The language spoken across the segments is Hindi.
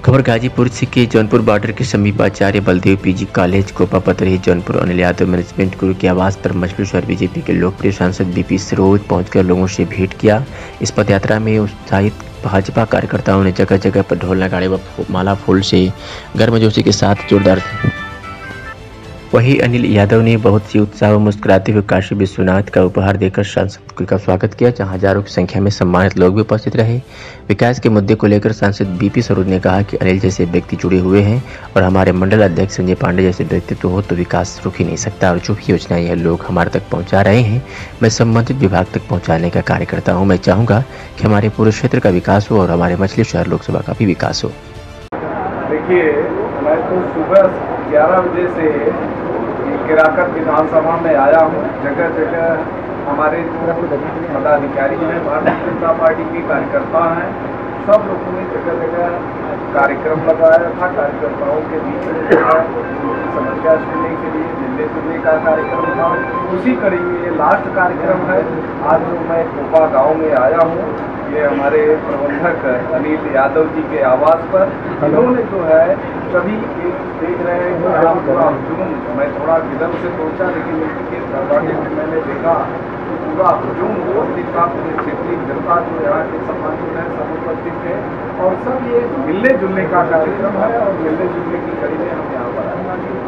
खबर गाजीपुर से के जौनपुर बॉर्डर के समीप Acharya Baldev PG college Kopa Patrahi Jaunpur Anil Yadav management गुरु के आवास पर मछली शहर बीजेपी के लोकप्रिय सांसद बीपी सरोज पहुंचकर लोगों से भेंट किया। इस पदयात्रा में उत्साहित भाजपा कार्यकर्ताओं ने जगह जगह पर ढोल नगाड़े व माला फूल से गर्मजोशी के साथ जोरदार। वहीं अनिल यादव ने बहुत सी उत्साह व मुस्कुराते हुए काशी विश्वनाथ का उपहार देकर सांसद का स्वागत किया, जहां हजारों की संख्या में सम्मानित लोग भी उपस्थित रहे। विकास के मुद्दे को लेकर सांसद बीपी सरोज ने कहा कि अनिल जैसे व्यक्ति जुड़े हुए हैं और हमारे मंडल अध्यक्ष संजय पांडे जैसे व्यक्तित्व हो तो विकास रुक ही नहीं सकता, और जो भी योजनाएं यह लोग हमारे तक पहुँचा रहे हैं मैं संबंधित विभाग तक पहुँचाने का कार्य करता हूँ। मैं चाहूँगा कि हमारे पूरे क्षेत्र का विकास हो और हमारे मछली शहर लोकसभा का भी विकास हो। देखिए, मैं तो सुबह 11 बजे से केराकत विधानसभा में आया हूँ। जगह जगह हमारे जो पदाधिकारी हैं, भारतीय जनता पार्टी के कार्यकर्ता हैं, सब लोगों ने जगह जगह कार्यक्रम लगाया था। कार्यकर्ताओं के बीच में जो है उनकी समस्या सुनने के लिए मिलने जुलने का कार्यक्रम था। उसी कड़ी में ये लास्ट कार्यक्रम है। आज जो मैं कोपा गाँव में आया हूँ, ये हमारे प्रबंधक अनिल यादव जी के आवास पर, इन्होंने जो है सभी देख रहे हैं कि पूरा हुजूम, मैं थोड़ा विदर्भ से पहुंचा लेकिन के दरवाजे में मैंने देखा कि पूरा हुजूम उपस्थित था। पूरे क्षेत्रीय जनता जो यहाँ के सम्मानित है सब उपस्थित है और सब ये मिलने जुलने का कार्यक्रम है और मिलने जुलने की कड़ी में हम यहाँ पर आए।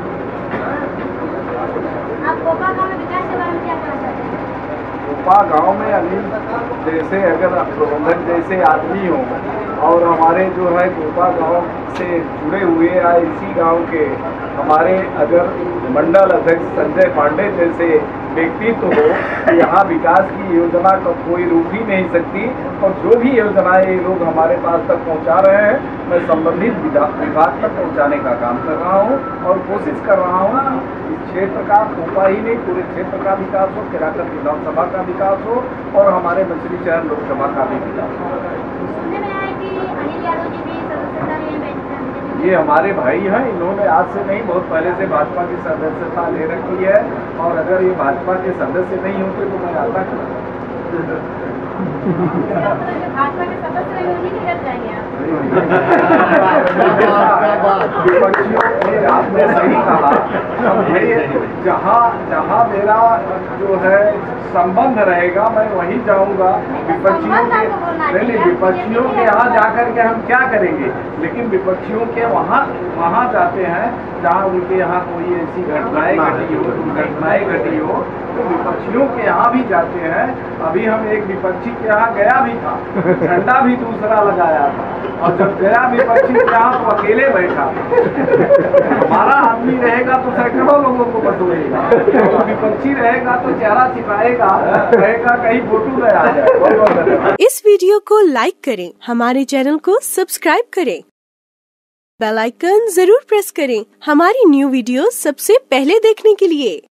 कोपा गाँव में अनिल जैसे अगर प्रबंधक जैसे आदमी हो और हमारे जो है कोपा गाँव से जुड़े हुए या इसी गांव के हमारे अगर मंडल अध्यक्ष संजय पांडे जैसे व्यक्तित्व हो तो यहाँ विकास की योजना का कोई रुक ही नहीं सकती। और जो भी योजनाएं ये लोग हमारे पास तक पहुँचा रहे हैं, मैं संबंधित विभाग तक पहुँचाने का काम कर रहा हूँ और कोशिश कर रहा हूँ इस क्षेत्र का, कोपा ही नहीं पूरे क्षेत्र का विकास हो, केराकत विधानसभा का विकास हो और हमारे मछली शहर लोकसभा का भी विकास हो। ये हमारे भाई हैं, इन्होंने आज से नहीं बहुत पहले से भाजपा की सदस्यता ले रखी है और अगर ये भाजपा के सदस्य नहीं होते तो मैं आता क्यों? भाजपा के सदस्य आपने सही कहा। जहाँ मेरा जो है संबंध रहेगा मैं वहीं जाऊंगा। विपक्षियों के यहाँ जाकर के हम क्या करेंगे, लेकिन विपक्षियों के वहाँ जाते हैं जहाँ उनके यहाँ कोई ऐसी घटनाएं घटी हो, दुर्घटनाएं घटी हो, तो विपक्षियों के यहाँ भी जाते हैं। अभी हम एक विपक्षी के यहाँ गया भी था, झंडा भी दूसरा लगाया था और जब गया विपक्षी के यहाँ तो अकेले बैठा। हमारा आदमी रहेगा तो सैकड़ों लोगों को बटोरेगा, तो विपक्षी रहेगा तो चेहरा छिपाएगा, कहेगा कहीं फोटो न आ जाए। इस वीडियो को लाइक करें, हमारे चैनल को सब्सक्राइब करें, बेल आइकन जरूर प्रेस करें हमारी न्यू वीडियो सबसे पहले देखने के लिए।